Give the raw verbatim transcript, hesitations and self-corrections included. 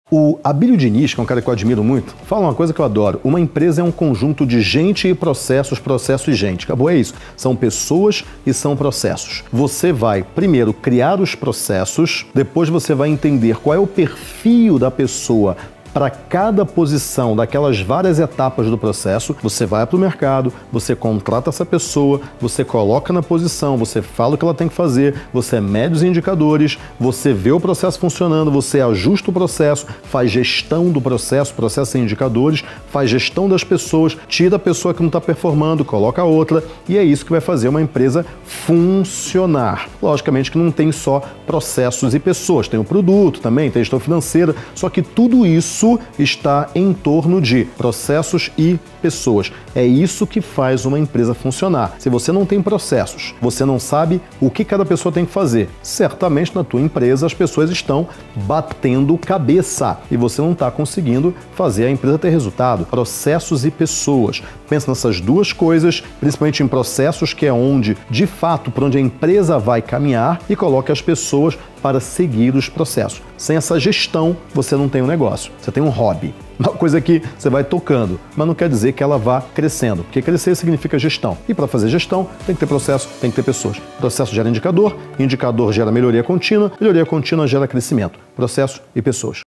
O Abílio Diniz, que é um cara que eu admiro muito, fala uma coisa que eu adoro. Uma empresa é um conjunto de gente e processos, processo e gente. Acabou, é isso. São pessoas e são processos. Você vai, primeiro, criar os processos, depois você vai entender qual é o perfil da pessoa para cada posição daquelas várias etapas do processo. Você vai para o mercado, você contrata essa pessoa, você coloca na posição, você fala o que ela tem que fazer, você mede os indicadores, você vê o processo funcionando, você ajusta o processo, faz gestão do processo, processo e indicadores, faz gestão das pessoas, tira a pessoa que não está performando, coloca outra, e é isso que vai fazer uma empresa funcionar. Logicamente que não tem só processos e pessoas, tem o produto também, tem gestão financeira, só que tudo isso Isso está em torno de processos e pessoas. É isso que faz uma empresa funcionar. Se você não tem processos, você não sabe o que cada pessoa tem que fazer, certamente na tua empresa as pessoas estão batendo cabeça e você não está conseguindo fazer a empresa ter resultado. Processos e pessoas. Pensa nessas duas coisas, principalmente em processos, que é onde, de fato, por onde a empresa vai caminhar, e coloque as pessoas para seguir os processos. Sem essa gestão, você não tem um negócio, você tem um hobby. Uma coisa que você vai tocando, mas não quer dizer que ela vá crescendo, porque crescer significa gestão. E para fazer gestão, tem que ter processo, tem que ter pessoas. Processo gera indicador, indicador gera melhoria contínua, melhoria contínua gera crescimento. Processo e pessoas.